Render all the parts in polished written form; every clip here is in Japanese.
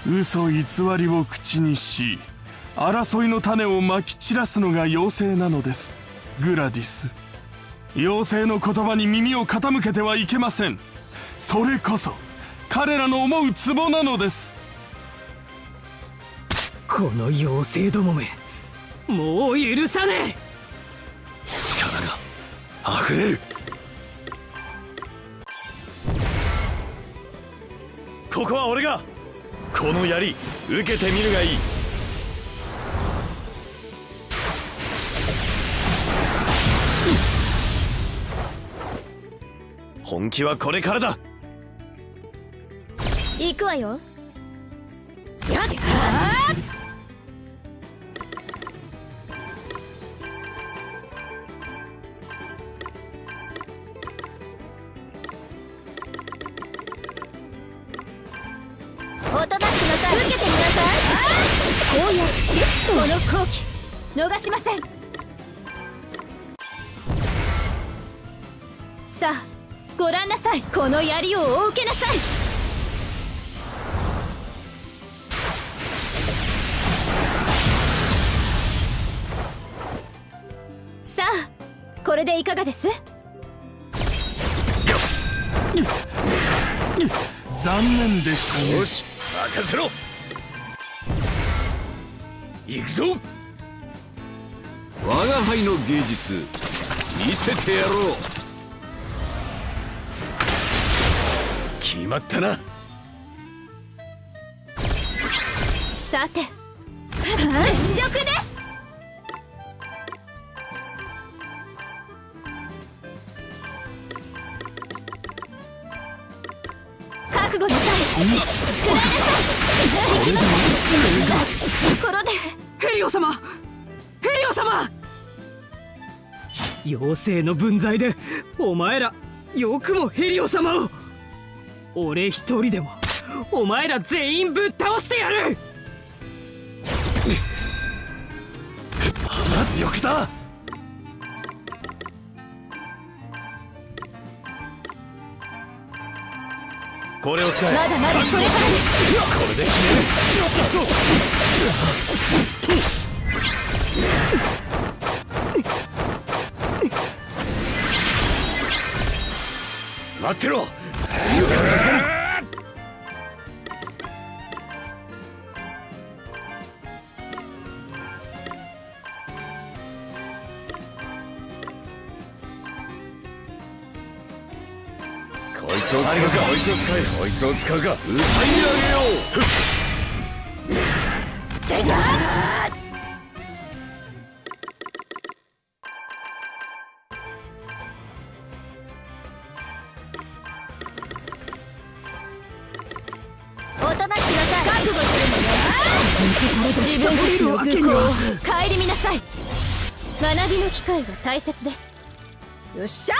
嘘偽りを口にし、争いの種をまき散らすのが妖精なのです、グラディス。妖精の言葉に耳を傾けてはいけません。それこそ彼らの思うツボなのです。 この妖精どもめ、もう許さねえ。 力が溢れる。ここは俺がこの槍受けてみるがいい。本気はこれからだ。 行くわよ。やっおとなしくなさい。受けてみなさい。こうやってこの好機逃しません。さあご覧なさい。この槍をお受けなさい。さあこれでいかがです？ 残念でしたね。 よし任せろ。行くぞ。 我が輩の芸術見せてやろう。 決まったな。 さて全力です。覚悟なさい。食らいなさい。これでところでヘリオ様、ヘリオ様。妖精の分際でお前らよくもヘリオ様を。俺一人でもお前ら全員ぶっ倒してやる。 よくだ。これを使え。 まだまだこれからです。 これで決める。待ってろ。水曜日を助ける。こいつを使うか。こいつを使え。こいつを使うか。歌い上げよおとなしくなさい。覚悟するのよ。自分たちの愚行を顧みなさい。学びの機会は大切です。よっしゃ。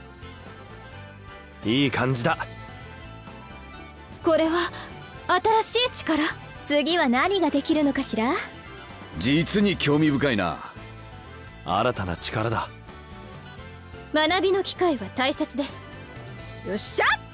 いい感じだ。 これは新しい力。次は何ができるのかしら。 実に興味深いな。 新たな力だ。 学びの機会は大切です。よっしゃ。